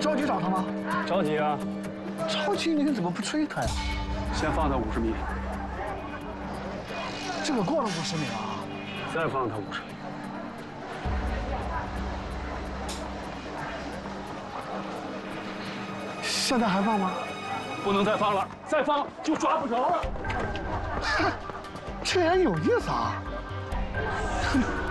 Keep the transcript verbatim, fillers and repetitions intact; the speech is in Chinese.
着急找他吗？ 着急啊！ 着急，你怎么不追他呀？ 先放他五十米， 这个过了五十米了， 再放他五十米。 现在还放吗？ 不能再放了，再放就抓不着了。 这人有意思啊！